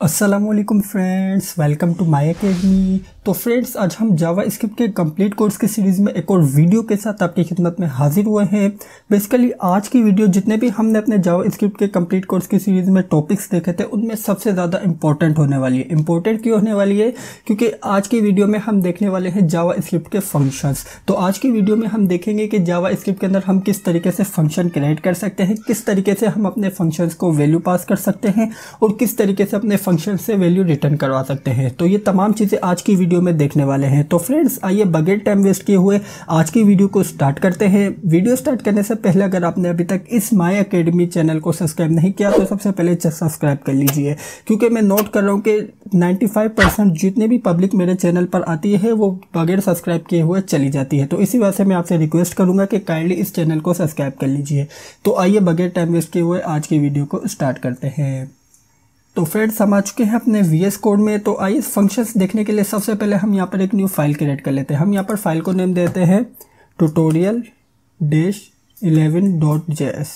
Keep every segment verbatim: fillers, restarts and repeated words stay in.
अस्सलामुअलैकुम friends, welcome to my academy. तो friends, आज हम जावा स्क्रिप्ट के कंप्लीट कोर्स की सीरीज़ में एक और वीडियो के साथ आपकी खिदमत में हाजिर हुए हैं। बेसिकली आज की वीडियो जितने भी हमने अपने जावा स्क्रिप्ट के कंप्लीट कोर्स की सीरीज़ में टॉपिक्स देखे थे उनमें सबसे ज़्यादा इंपॉर्टेंट होने वाली है। इंपॉर्टेंट क्यों होने वाली है? क्योंकि आज की वीडियो में हम देखने वाले हैं जावा स्क्रिप्ट के फंक्शंस। तो आज की वीडियो में हम देखेंगे कि जावा स्क्रिप्ट के अंदर हम किस तरीके से फंक्शन क्रिएट कर सकते हैं, किस तरीके से हम अपने फंक्शंस को वैल्यू पास कर सकते हैं और किस तरीके से अपने फंक्शन से वैल्यू रिटर्न करवा सकते हैं। तो ये तमाम चीज़ें आज की वीडियो में देखने वाले हैं। तो फ्रेंड्स, आइए बगैर टाइम वेस्ट किए हुए आज की वीडियो को स्टार्ट करते हैं। वीडियो स्टार्ट करने से पहले अगर आपने अभी तक इस माय एकेडमी चैनल को सब्सक्राइब नहीं किया तो सबसे पहले सब्सक्राइब कर लीजिए, क्योंकि मैं नोट कर रहा हूँ कि पचानवे परसेंट जितने भी पब्लिक मेरे चैनल पर आती है वो बगैर सब्सक्राइब किए हुए चली जाती है। तो इसी वजह से मैं आपसे रिक्वेस्ट करूँगा कि काइंडली इस चैनल को सब्सक्राइब कर लीजिए। तो आइए बगैर टाइम वेस्ट किए हुए आज की वीडियो को स्टार्ट करते हैं। तो फ्रेंड्स, हम आ चुके हैं अपने वीएस कोड में। तो आइए फंक्शंस देखने के लिए सबसे पहले हम यहाँ पर एक न्यू फाइल क्रिएट कर लेते हैं। हम यहाँ पर फाइल को नेम देते हैं tutorial dash eleven dot J S.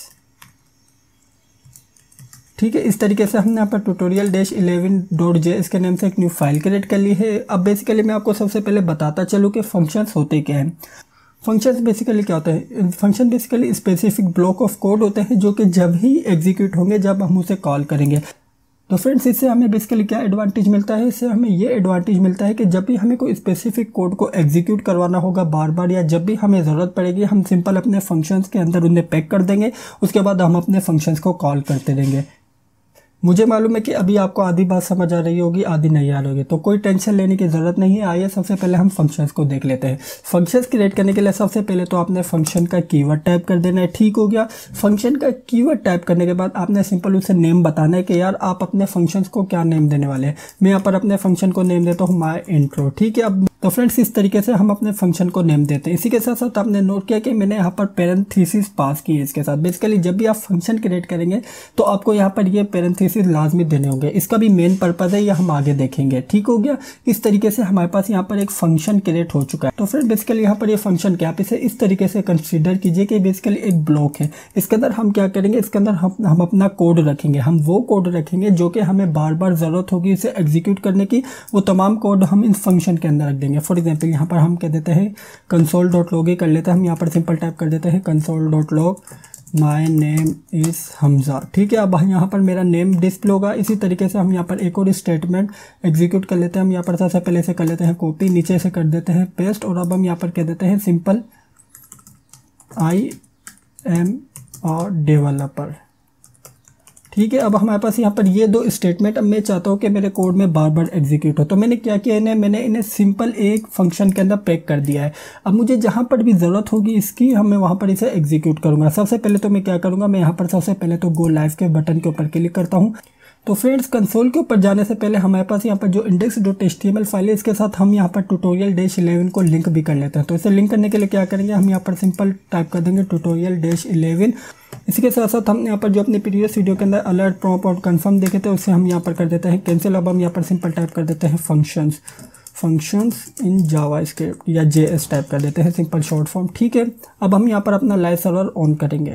ठीक है, इस तरीके से हमने यहाँ पर tutorial dash eleven dot J S के नाम से एक न्यू फाइल क्रिएट कर ली है। अब बेसिकली मैं आपको सबसे पहले बताता चलूँ कि फंक्शंस होते क्या हैं। फंक्शंस बेसिकली क्या होता है? Function basically specific block of code होते हैं जो कि जब ही एग्जीक्यूट होंगे जब हम उसे कॉल करेंगे। तो फ्रेंड्स, इससे हमें बेसिकली क्या एडवांटेज मिलता है? इससे हमें ये एडवांटेज मिलता है कि जब भी हमें कोई स्पेसिफिक कोड को एग्जीक्यूट करवाना होगा बार बार, या जब भी हमें ज़रूरत पड़ेगी, हम सिंपल अपने फंक्शंस के अंदर उन्हें पैक कर देंगे। उसके बाद हम अपने फंक्शंस को कॉल करते रहेंगे। मुझे मालूम है कि अभी आपको आधी बात समझ आ रही होगी, आधी नहीं आ रही होगी, तो कोई टेंशन लेने की ज़रूरत नहीं है। आइए सबसे पहले हम फंक्शंस को देख लेते हैं। फंक्शंस क्रिएट करने के लिए सबसे पहले तो आपने फंक्शन का कीवर्ड टाइप कर देना है। ठीक हो गया। फंक्शन का कीवर्ड टाइप करने के बाद आपने सिंपल उसे नेम बताना है कि यार आप अपने फंक्शंस को क्या नेम देने वाले हैं। मैं यहाँ पर अपने फंक्शन को नेम देता हूँ माय इंट्रो। ठीक है। अब तो फ्रेंड्स, इस तरीके से हम अपने फंक्शन को नेम देते हैं। इसी के साथ साथ आपने नोट किया कि मैंने यहाँ पर पैरेंथेसिस पास की है इसके साथ। बेसिकली जब भी आप फंक्शन क्रिएट करेंगे तो आपको यहाँ पर ये पैरेंथेसिस लाजमी देने होंगे। इसका भी मेन पर्पज है, ये हम आगे देखेंगे। ठीक हो गया। इस तरीके से हमारे पास यहाँ पर एक फंक्शन क्रिएट हो चुका है। तो फ्रेंड, बेसिकली यहाँ पर ये फंक्शन क्या, आप इसे इस तरीके से कंसीडर कीजिए कि बेसिकली एक ब्लॉक है। इसके अंदर हम क्या करेंगे? इसके अंदर हम हम अपना कोड रखेंगे। हम वो कोड रखेंगे जो कि हमें बार बार ज़रूरत होगी इसे एग्जीक्यूट करने की। वो तमाम कोड हम इस फंक्शन के अंदर रख देंगे। फॉर एग्जाम्पल यहाँ पर हम कह देते हैं कंसोल डॉट लॉग ही कर लेते हैं। हम यहाँ पर सिंपल टाइप कर देते हैं console dot log my name is Hamza. ठीक है। अब यहाँ पर मेरा नेम डिस्प्ले होगा। इसी तरीके से हम यहाँ पर एक और स्टेटमेंट एग्जीक्यूट कर लेते हैं। हम यहाँ पर सबसे पहले से कर लेते हैं कॉपी, नीचे से कर देते हैं पेस्ट, और अब हम यहाँ पर कह देते हैं सिंपल आई एम और डेवलपर। ठीक है। अब हमारे पास यहाँ पर ये दो स्टेटमेंट, अब मैं चाहता हूँ कि मेरे कोड में बार बार एग्जीक्यूट हो। तो मैंने क्या किया, इन्हें मैंने इन्हें सिंपल एक फंक्शन के अंदर पैक कर दिया है। अब मुझे जहाँ पर भी ज़रूरत होगी इसकी, हम मैं वहाँ पर इसे एग्जीक्यूट करूँगा। सबसे पहले तो मैं क्या करूँगा, मैं यहाँ पर सबसे पहले तो गो लाइव के बटन के ऊपर क्लिक करता हूँ। तो फ्रेंड्स, कंसोल के ऊपर जाने से पहले हमारे पास यहाँ पर जो index dot H T M L file है, इसके साथ हम यहाँ पर ट्यूटोरियल डैश इलेवन को लिंक भी कर लेते हैं। तो इसे लिंक करने के लिए क्या करेंगे, हम यहाँ पर सिंपल टाइप कर देंगे ट्यूटोरियल डैश इलेवन। इसी के साथ साथ हम यहाँ पर जो अपने प्रीवियस वीडियो के अंदर अलर्ट प्रॉम्प्ट और कन्फर्म देखे थे उसे हम यहाँ पर कर देते हैं कैंसिल। अब हम यहाँ पर सिंपल टाइप कर देते हैं functions functions in JavaScript या जे एस टाइप कर देते हैं, सिंपल शॉर्ट फॉर्म। ठीक है। अब हम यहाँ पर अपना लाइव सर्वर ऑन करेंगे।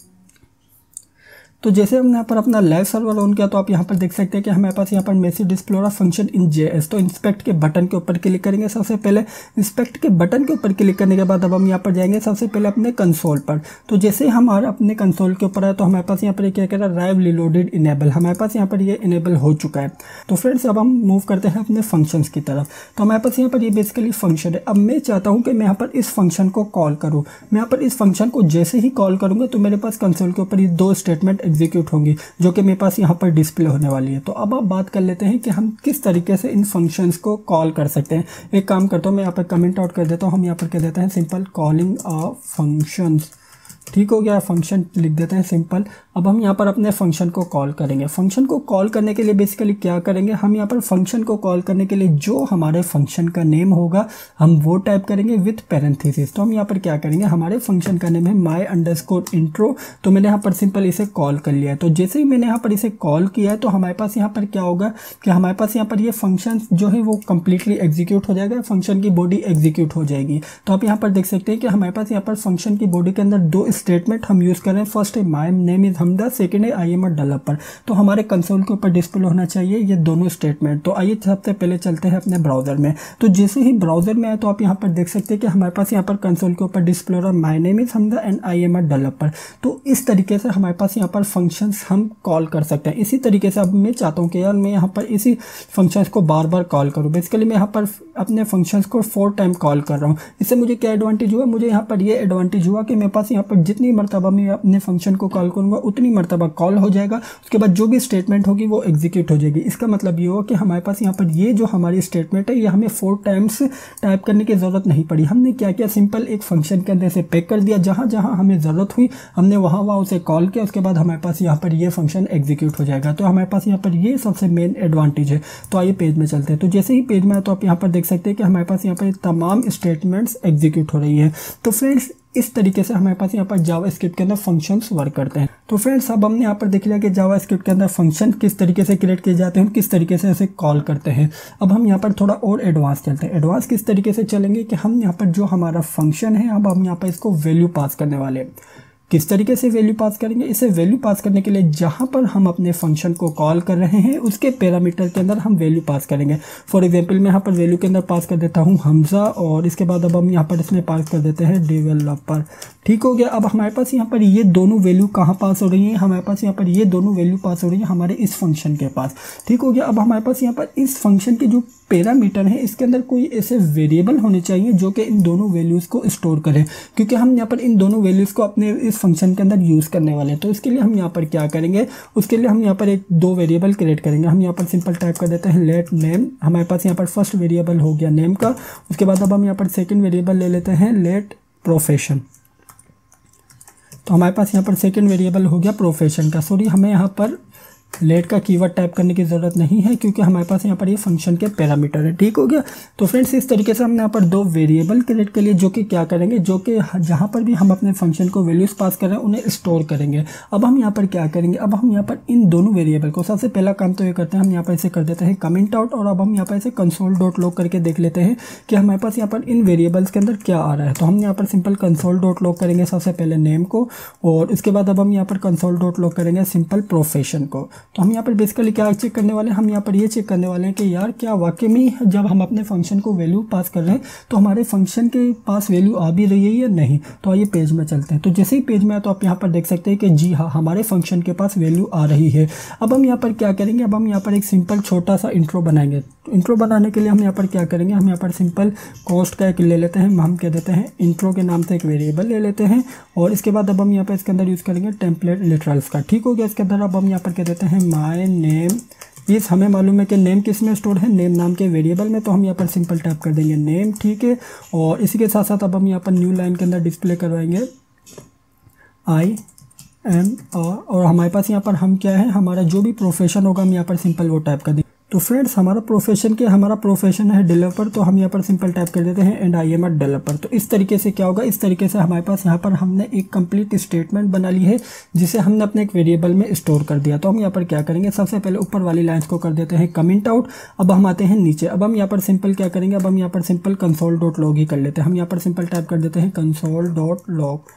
तो जैसे हमने यहाँ पर अपना लाइव सर्वर ऑन किया तो आप यहाँ पर देख सकते हैं कि हमारे पास यहाँ पर मैसेज डिस्प्ले हो रहा फंक्शन इन जेएस। तो इंस्पेक्ट के बटन के ऊपर क्लिक करेंगे। सबसे पहले इंस्पेक्ट के बटन के ऊपर क्लिक करने के बाद अब हम यहाँ पर जाएंगे सबसे पहले अपने कंसोल पर। तो जैसे हमारा अपने कंसोल के ऊपर है तो हमारे पास यहाँ पर क्या कह रहा है, राइव रिलोडेड इनेबल। हमारे पास यहाँ पर ये इनेबल हो चुका है। तो फ्रेंड्स, अब हम मूव करते हैं अपने फंक्शंस की तरफ। तो हमारे पास यहाँ पर ये बेसिकली फंक्शन है। अब मैं चाहता हूँ कि मैं यहाँ पर इस फंक्शन को कॉल करूँ। मैं यहाँ पर इस फंक्शन को जैसे ही कॉल करूँगा तो मेरे पास कंसोल के ऊपर ये दो स्टेटमेंट एग्जीक्यूट होंगी जो कि मेरे पास यहाँ पर डिस्प्ले होने वाली है। तो अब आप बात कर लेते हैं कि हम किस तरीके से इन फंक्शंस को कॉल कर सकते हैं। एक काम करता हूँ, मैं यहाँ पर कमेंट आउट कर देता हूँ। हम यहाँ पर कह देते हैं सिंपल कॉलिंग अ फंक्शंस। ठीक हो गया। फंक्शन लिख देते हैं सिंपल। अब हम यहाँ पर अपने फंक्शन को कॉल करेंगे। फंक्शन को कॉल करने के लिए बेसिकली क्या करेंगे, हम यहाँ पर फंक्शन को कॉल करने के लिए जो हमारे फंक्शन का नेम होगा हम वो टाइप करेंगे विथ पैरेंथेसिस। तो हम यहाँ पर क्या करेंगे, हमारे फंक्शन का नेम है माई अंडरस्कोर इंट्रो। तो मैंने यहाँ पर सिंपल इसे कॉल कर लिया है। तो जैसे ही मैंने यहाँ पर इसे कॉल किया है तो हमारे पास यहाँ पर क्या होगा कि हमारे पास यहाँ पर ये फंक्शन जो है वो कम्प्लीटली एग्जीक्यूट हो जाएगा, फंक्शन की बॉडी एग्जीक्यूट हो जाएगी। तो आप यहाँ पर देख सकते हैं कि हमारे पास यहाँ पर फंक्शन की बॉडी के अंदर दो स्टेटमेंट हम यूज़ कर रहे हैं, फर्स्ट है my name is Hamda, second है आई एम अ डेवलपर। तो हमारे कंसोल के ऊपर डिस्प्ले होना चाहिए ये दोनों स्टेटमेंट। तो आइए सबसे पहले चलते हैं अपने ब्राउज़र में। तो जैसे ही ब्राउज़र में आए तो आप यहाँ पर देख सकते हैं कि हमारे पास यहाँ पर कंसोल के ऊपर डिस्प्ले हो रहा है my name is Hamda and I am a developer. तो इस तरीके से हमारे पास यहाँ पर फंक्शंस हम कॉल कर सकते हैं। इसी तरीके से अब मैं चाहता हूँ कि यार मैं यहाँ पर इसी फंक्शंस को बार बार कॉल करूँ। बेसिकली मैं यहाँ पर अपने फंक्शंस को फोर टाइम कॉल कर रहा हूँ। इससे मुझे क्या एडवांटेज हुआ, मुझे यहाँ पर ये एडवांटेज हुआ कि मेरे पास यहाँ पर जितनी मरतबा मैं अपने फंक्शन को कॉल करूँगा उतनी मरतबा कॉल हो जाएगा, उसके बाद जो भी स्टेटमेंट होगी वो एग्जीक्यूट हो जाएगी। इसका मतलब ये हुआ कि हमारे पास यहाँ पर ये जो हमारी स्टेटमेंट है ये हमें फोर टाइम्स टाइप करने की ज़रूरत नहीं पड़ी। हमने क्या किया, सिंपल एक फंक्शन के अंदर से पैक कर दिया, जहाँ जहाँ हमें ज़रूरत हुई हमने वहाँ वहाँ उसे कॉल किया, उसके बाद हमारे पास यहाँ पर ये फंक्शन एग्जीक्यूट हो जाएगा। तो हमारे पास यहाँ पर ये सबसे मेन एडवांटेज है। तो आइए पेज में चलते हैं। तो जैसे ही पेज में आए तो आप यहाँ पर देख सकते हैं कि हमारे पास यहाँ पर तमाम स्टेटमेंट्स एग्जीक्यूट हो रही है। तो फ्रेंड्स इस तरीके से हमारे पास यहाँ पर जावा स्क्रिप्ट के अंदर फंक्शंस वर्क करते हैं। तो फ्रेंड्स अब हमने यहाँ पर देख लिया कि जावा स्क्रिप्ट के अंदर फंक्शन किस तरीके से क्रिएट किए जाते हैं, किस तरीके से इसे कॉल करते हैं। अब हम यहाँ पर थोड़ा और एडवांस चलते हैं। एडवांस किस तरीके से चलेंगे कि हम यहाँ पर जो हमारा फंक्शन है अब हम यहाँ पर इसको वैल्यू पास करने वाले हैं। किस तरीके से वैल्यू पास करेंगे, इसे वैल्यू पास करने के लिए जहाँ पर हम अपने फंक्शन को कॉल कर रहे हैं उसके पैरामीटर के अंदर हम वैल्यू पास करेंगे। फॉर एग्जांपल मैं यहाँ पर वैल्यू के अंदर पास कर देता हूँ हमजा, और इसके बाद अब हम यहाँ पर इसमें पास कर देते हैं डेवलपर। ठीक हो गया। अब हमारे पास यहाँ पर ये दोनों वैल्यू कहाँ पास हो रही है, हमारे पास यहाँ पर ये दोनों वैल्यू पास हो रही है हमारे इस फंक्शन के पास। ठीक हो गया। अब हमारे पास यहाँ पर इस फंक्शन के जो पैरामीटर है इसके अंदर कोई ऐसे वेरिएबल होने चाहिए जो कि इन दोनों वैल्यूज़ को स्टोर करें, क्योंकि हम यहाँ पर इन दोनों वैल्यूज़ को अपने इस फंक्शन के अंदर यूज़ करने वाले हैं। तो इसके लिए हम यहाँ पर क्या करेंगे, उसके लिए हम यहाँ पर एक दो वेरिएबल क्रिएट करेंगे। हम यहाँ पर सिंपल टाइप कर देते हैं लेट नेम। हमारे पास यहाँ पर फर्स्ट वेरिएबल हो गया नेम का। उसके बाद अब हम यहाँ पर सेकेंड वेरिएबल ले लेते हैं लेट प्रोफेशन। तो हमारे पास यहाँ पर सेकेंड वेरिएबल हो गया प्रोफेशन का। सॉरी, हमें यहाँ पर लेट का कीवर्ड टाइप करने की ज़रूरत नहीं है क्योंकि हमारे पास यहाँ पर ये फंक्शन के पैरामीटर है। ठीक हो गया। तो फ्रेंड्स इस तरीके से हमने यहाँ पर दो वेरिएबल क्रिएट कर लिए जो कि क्या करेंगे, जो कि जहाँ पर भी हम अपने फंक्शन को वैल्यूज़ पास कर रहे हैं उन्हें स्टोर करेंगे। अब हम यहाँ पर क्या करेंगे, अब हम यहाँ पर इन दोनों वेरिएबल को सबसे पहला काम तो ये करते हैं, हम यहाँ पर इसे कर देते हैं कमेंट आउट, और अब हम यहाँ पर इसे कंसोल डॉट लॉग करके देख लेते हैं कि हमारे पास यहाँ पर इन वेरिएबल्स के अंदर क्या आ रहा है। तो हम यहाँ पर सिंपल कंसोल डॉट लॉग करेंगे सबसे पहले नेम को, और उसके बाद अब हम यहाँ पर कंसोल डॉट लॉग करेंगे सिंपल प्रोफेशन को। तो हम यहाँ पर बेसिकली क्या चेक करने वाले हैं, हम यहाँ पर ये चेक करने वाले हैं कि यार क्या वाकई में जब हम अपने फंक्शन को वैल्यू पास कर रहे हैं तो हमारे फंक्शन के पास वैल्यू आ भी रही है या नहीं। तो आइए पेज में चलते हैं। तो जैसे ही पेज में आए तो आप यहाँ पर देख सकते हैं कि जी हाँ हमारे फंक्शन के पास वैल्यू आ रही है। अब हम यहाँ पर क्या करेंगे, अब हम यहाँ पर एक सिंपल छोटा सा इंट्रो बनाएंगे। इंट्रो बनाने के लिए हम यहाँ पर क्या करेंगे, हम यहाँ पर सिंपल कॉस्ट का एक ले लेते हैं, हम कह देते हैं इंट्रो के नाम से एक वेरिएबल ले लेते हैं, और इसके बाद अब हम यहाँ पर इसके अंदर यूज़ करेंगे टेम्पलेट लिटरल्स का। ठीक हो गया। इसके अंदर अब हम यहाँ पर कह देते हैं माय नेम इस, हमें मालूम है कि नेम किस में स्टोर है, नेम नाम के वेरिएबल में। तो हम यहाँ पर सिंपल टाइप कर देंगे नेम। ठीक है। और इसी के साथ साथ अब हम यहाँ पर न्यू लाइन के अंदर डिस्प्ले करवाएंगे आई एम आर, और हमारे पास यहाँ पर हम क्या है, हमारा जो भी प्रोफेशन होगा हम यहाँ पर सिंपल वो टाइप कर देंगे। तो फ्रेंड्स हमारा प्रोफेशन के हमारा प्रोफेशन है डेवलपर, तो हम यहाँ पर सिंपल टाइप कर देते हैं and I am a developer. तो इस तरीके से क्या होगा, इस तरीके से हमारे पास यहाँ पर हमने एक कंप्लीट स्टेटमेंट बना ली है जिसे हमने अपने एक वेरिएबल में स्टोर कर दिया। तो हम यहाँ पर क्या करेंगे, सबसे पहले ऊपर वाली लाइन्स को कर देते हैं कमेंट आउट। अब हम आते हैं नीचे। अब हम यहाँ पर सिंपल क्या करेंगे, अब हम यहाँ पर सिंपल कंसोल डॉट लॉग ही कर लेते हैं। हम यहाँ पर सिंपल टाइप कर देते हैं कंसोल डॉट लॉग।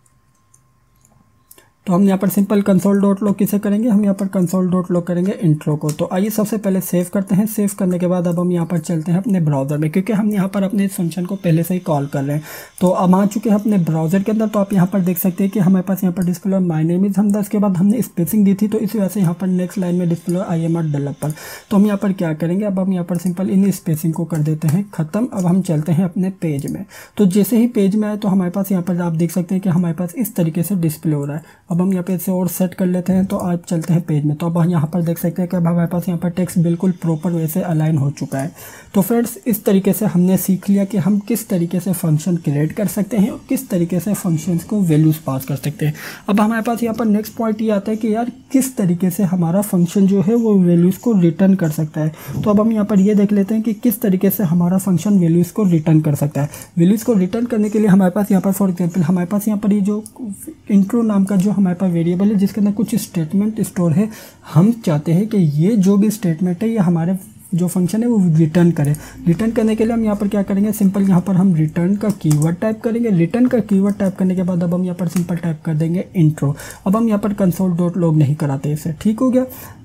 तो हम यहाँ पर सिंपल कंसोल डॉट लॉग किसे करेंगे, हम यहाँ पर कंसोल डॉट लॉग करेंगे इंट्रो को। तो आइए सबसे पहले सेव करते हैं। सेव करने के बाद अब हम यहाँ पर चलते हैं अपने ब्राउज़र में, क्योंकि हम यहाँ पर अपने इस फंक्शन को पहले से ही कॉल कर रहे हैं। तो अब आ चुके हैं अपने ब्राउज़र के अंदर। तो आप यहाँ पर देख सकते हैं कि हमारे पास यहाँ पर display my name is Hamda, इसके बाद हमने स्पेसिंग दी थी तो इस वजह से यहाँ पर नेक्स्ट लाइन में display I am a developer. तो हम यहाँ पर क्या करेंगे, अब हम यहाँ पर सिंपल इन स्पेसिंग को कर देते हैं ख़त्म। अब हम चलते हैं अपने पेज में। तो जैसे ही पेज में आए तो हमारे पास यहाँ पर आप देख सकते हैं कि हमारे पास इस तरीके से डिस्प्ले हो रहा है। अब हम यहाँ पे इसे और सेट कर लेते हैं। तो आज चलते हैं पेज में। तो अब हम यहाँ पर देख सकते हैं कि अब हमारे पास यहाँ पर टेक्स्ट बिल्कुल प्रॉपर वे से अलाइन हो चुका है। तो फ्रेंड्स इस तरीके से हमने सीख लिया कि हम किस तरीके से फंक्शन क्रिएट कर सकते हैं और किस तरीके से फंक्शंस को वैल्यूज़ पास कर सकते हैं। अब हमारे पास यहाँ पर नेक्स्ट पॉइंट ये आता है कि यार किस तरीके से हमारा फंक्शन जो है वो वैल्यूज़ को रिटर्न कर सकता है। तो अब हम यहाँ पर ये देख लेते हैं कि किस तरीके से हमारा फंक्शन वैल्यूज़ को रिटर्न कर सकता है। वैल्यूज़ को रिटर्न करने के लिए हमारे पास यहाँ पर फॉर एग्जाम्पल हमारे पास यहाँ पर ये जो इंट्रो नाम का जो हमारे पास वेरिएबल है जिसके अंदर कुछ स्टेटमेंट स्टोर है, हम चाहते हैं कि ये जो भी स्टेटमेंट है ये हमारे जो फंक्शन है वो रिटर्न करे। रिटर्न करने के लिए हम यहाँ पर क्या करेंगे, सिंपल यहाँ पर हम रिटर्न का कीवर्ड टाइप करेंगे। रिटर्न का कीवर्ड टाइप करने के बाद अब हम यहाँ पर सिंपल टाइप कर देंगे इंट्रो। अब हम यहाँ पर कंसोल डॉट लॉग नहीं कराते इसे, ठीक हो गया।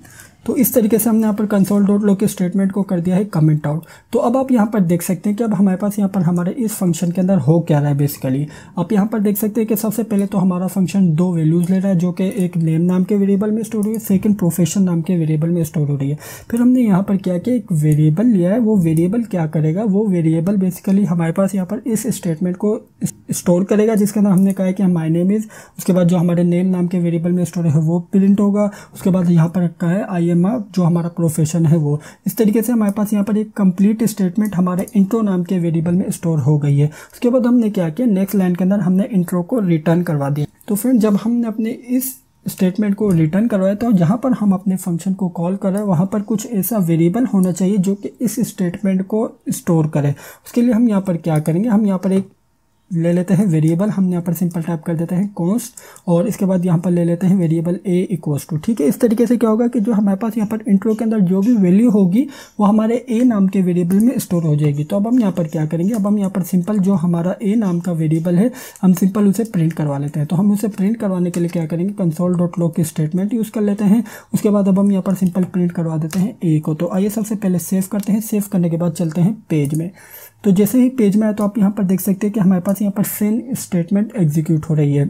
तो इस तरीके से हमने यहाँ पर कंसोल डॉट लॉग के स्टेटमेंट को कर दिया है कमेंट आउट। तो अब आप यहाँ पर देख सकते हैं कि अब हमारे पास यहाँ पर हमारे इस फंक्शन के अंदर हो क्या रहा है। बेसिकली आप यहाँ पर देख सकते हैं कि सबसे पहले तो हमारा फंक्शन दो वैल्यूज़ ले रहा है, जो कि एक नेम नाम के वेरिएबल में स्टोर हुई है, सेकंड प्रोफेशन नाम के वेरिएबल में स्टोर हो रही है। फिर हमने यहाँ पर क्या किया, एक वेरिएबल लिया है। वो वेरिएबल क्या करेगा, वो वेरिएबल बेसिकली हमारे पास यहाँ पर इस स्टेटमेंट को स्टोर करेगा, जिसके अंदर हमने कहा है कि माय नेम इज़, उसके बाद जो हमारे नेम नाम के वेरिएबल में स्टोर है वो प्रिंट होगा। उसके बाद यहाँ पर रखा है आई एम आ, जो हमारा प्रोफेशन है वो। इस तरीके से हमारे पास यहाँ पर एक कंप्लीट स्टेटमेंट हमारे इंट्रो नाम के वेरिएबल में स्टोर हो गई है। उसके बाद हमने क्या किया, नेक्स्ट लाइन के अंदर हमने इंट्रो को रिटर्न करवा दिया। तो फ्रेंड जब हमने अपने इस स्टेटमेंट को रिटर्न करवाया तो जहाँ पर हम अपने फंक्शन को कॉल कर रहे हैं वहाँ पर कुछ ऐसा वेरिएबल होना चाहिए जो कि इस स्टेटमेंट को स्टोर करे। उसके लिए हम यहाँ पर क्या करेंगे, हम यहाँ पर एक ले लेते हैं वेरिएबल। हम यहाँ पर सिंपल टाइप कर देते हैं कॉन्स्ट, और इसके बाद यहाँ पर ले लेते हैं वेरिएबल ए इक्वल्स टू, ठीक है। इस तरीके से क्या होगा कि जो हमारे पास यहाँ पर इंट्रो के अंदर जो भी वैल्यू होगी वो हमारे ए नाम के वेरिएबल में स्टोर हो जाएगी। तो अब हम यहाँ पर क्या करेंगे, अब हम यहाँ पर सिंपल जो हमारा ए नाम का वेरिएबल है हम सिंपल उसे प्रिंट करवा लेते हैं। तो हम उसे प्रिंट करवाने के लिए क्या करेंगे, कंसोल डॉट लॉग की स्टेटमेंट यूज़ कर लेते हैं। उसके बाद अब हम यहाँ पर सिंपल प्रिंट करवा देते हैं ए को। तो आइए सबसे पहले सेव करते हैं। सेव करने के बाद चलते हैं पेज में। तो जैसे ही पेज में आए तो आप यहाँ पर देख सकते हैं कि हमारे पास यहाँ पर सेंड स्टेटमेंट एग्जीक्यूट हो रही है।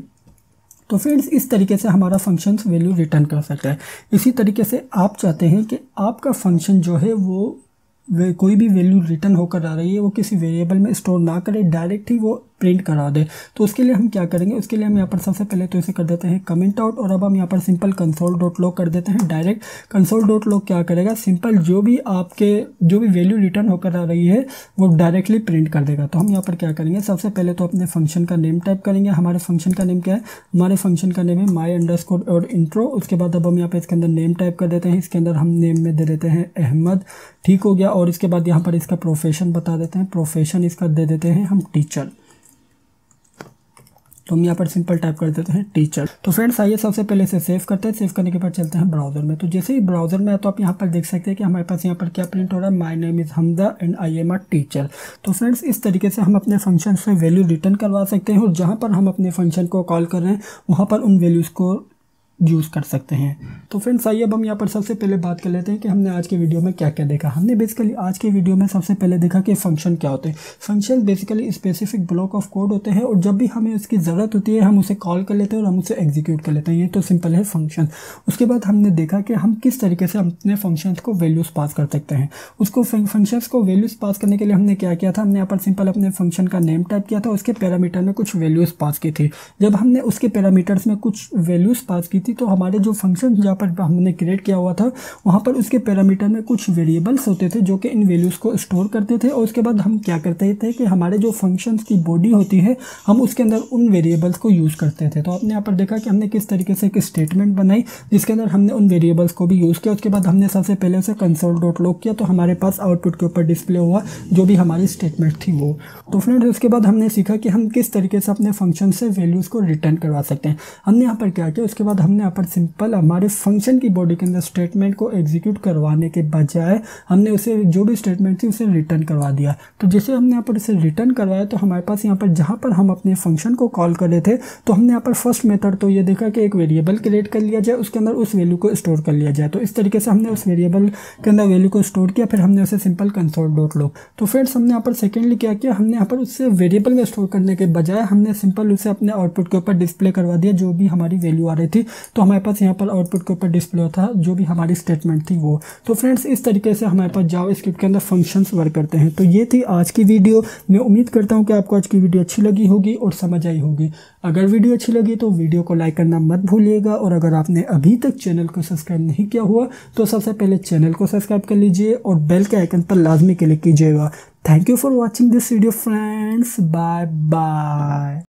तो फ्रेंड्स इस तरीके से हमारा फंक्शन वैल्यू रिटर्न कर सकता है। इसी तरीके से आप चाहते हैं कि आपका फंक्शन जो है वो वे कोई भी वैल्यू रिटर्न होकर आ रही है वो किसी वेरिएबल में स्टोर ना करे, डायरेक्ट ही वो प्रिंट करा दे। तो उसके लिए हम क्या करेंगे, उसके लिए हम यहाँ पर सबसे पहले तो इसे कर देते हैं कमेंट आउट, और अब हम यहाँ पर सिंपल कंसोल डॉट लॉग कर देते हैं डायरेक्ट। कंसोल डॉट लॉग क्या करेगा, सिंपल जो भी आपके जो भी वैल्यू रिटर्न होकर आ रही है वो डायरेक्टली प्रिंट कर देगा। तो हम यहाँ पर क्या करेंगे, सबसे पहले तो अपने फंक्शन का नेम टाइप करेंगे। हमारे फंक्शन का नेम क्या है, हमारे फंक्शन का नेम है माई अंडरस्कोर और इंट्रो। उसके बाद अब हम यहाँ पर इसके अंदर नेम टाइप कर देते हैं। इसके अंदर हम नेम में दे देते हैं अहमद, ठीक हो गया। और इसके बाद यहाँ पर इसका प्रोफेशन बता देते हैं, प्रोफेशन इसका दे देते हैं हम टीचर। तो हम यहाँ पर सिंपल टाइप कर देते हैं टीचर। तो फ्रेंड्स आइए सबसे पहले इसे सेव करते हैं। सेव करने के बाद चलते हैं ब्राउजर में। तो जैसे ही ब्राउजर में है तो आप यहाँ पर देख सकते हैं कि हमारे पास यहाँ पर क्या प्रिंट हो रहा है, my name is Hamda and I am a teacher. तो फ्रेंड्स इस तरीके से हम अपने फंक्शन से वैल्यू रिटर्न करवा सकते हैं, और जहाँ पर हम अपने फंक्शन को कॉल कर रहे हैं वहाँ पर उन वैल्यूज़ को यूज़ कर सकते हैं। तो फ्रेंड्स आइए अब हम यहाँ पर सबसे पहले बात कर लेते हैं कि हमने आज के वीडियो में क्या क्या देखा। हमने बेसिकली आज के वीडियो में सबसे पहले देखा कि फंक्शन क्या होते हैं। Function basically specific block of code होते हैं, और जब भी हमें उसकी ज़रूरत होती है हम उसे कॉल कर लेते हैं और हम उसे एग्जीक्यूट कर लेते हैं। ये तो सिंपल है फंक्शन। उसके बाद हमने देखा कि हम किस तरीके से अपने फंक्शंस को वैल्यूज़ पास कर सकते हैं। उसको फंक्शंस को वैल्यूज़ पास करने के लिए हमने क्या किया था, हमने यहाँ पर सिंपल अपने फंक्शन का नेम टाइप किया था, उसके पैरामीटर में कुछ वैल्यूज़ पास की थी। जब हमने उसके पैरामीटर्स में कुछ वैल्यूज़ पास की थी तो हमारे जो फंक्शन जहाँ पर हमने क्रिएट किया हुआ था वहाँ पर उसके पैरामीटर में कुछ वेरिएबल्स होते थे जो कि इन वैल्यूज़ को स्टोर करते थे। और उसके बाद हम क्या करते थे कि हमारे जो फंक्शंस की बॉडी होती है हम उसके अंदर उन वेरिएबल्स को यूज़ करते थे। तो आपने यहाँ पर देखा कि हमने किस तरीके से एक स्टेटमेंट बनाई जिसके अंदर हमने उन वेरिएबल्स को भी यूज़ किया। उसके बाद हमने सबसे पहले उसे कंसोल डॉट लॉग किया, तो हमारे पास आउटपुट के ऊपर डिस्प्ले हुआ जो भी हमारी स्टेटमेंट थी वो। तो फ्रेंड्स उसके बाद हमने सीखा कि हम किस तरीके से अपने फंक्शन से वैल्यूज़ को रिटर्न करवा सकते हैं। हमने यहाँ पर क्या किया, उसके बाद हमने यहाँ पर सिंपल हमारे फंक्शन की बॉडी के अंदर स्टेटमेंट को एग्जीक्यूट करवाने के बजाय हमने उसे जो भी स्टेटमेंट थी उसे रिटर्न करवा दिया। तो जैसे हमने यहाँ पर उसे रिटर्न करवाया तो हमारे पास यहाँ पर जहाँ पर हम अपने फंक्शन को कॉल कर रहे थे तो हमने यहाँ पर फर्स्ट मेथड तो ये देखा कि एक वेरिएबल क्रिएट कर लिया जाए, उसके अंदर उस वैल्यू को स्टोर कर लिया जाए। तो इस तरीके से हमने उस वेरिएबल के अंदर वैल्यू को स्टोर किया, फिर हमने उसे सिंपल कंसोल डॉट लॉग। तो फ्रेंड्स हमने यहाँ पर सेकेंडली क्या किया, हमने यहाँ पर उससे वेरिएबल में स्टोर करने के बजाय हमने सिंपल उसे अपने आउटपुट के ऊपर डिस्प्ले करवा दिया जो भी हमारी वैल्यू आ रही थी। तो हमारे पास यहाँ पर आउटपुट के ऊपर डिस्प्ले होता जो भी हमारी स्टेटमेंट थी वो। तो फ्रेंड्स इस तरीके से हमारे पास जावास्क्रिप्ट के अंदर फंक्शंस वर्क करते हैं। तो ये थी आज की वीडियो। मैं उम्मीद करता हूँ कि आपको आज की वीडियो अच्छी लगी होगी और समझ आई होगी। अगर वीडियो अच्छी लगी तो वीडियो को लाइक करना मत भूलिएगा, और अगर आपने अभी तक चैनल को सब्सक्राइब नहीं किया हुआ तो सबसे पहले चैनल को सब्सक्राइब कर लीजिए और बेल के आइकन पर लाजमी क्लिक कीजिएगा। Thank you for watching this video friends, bye bye.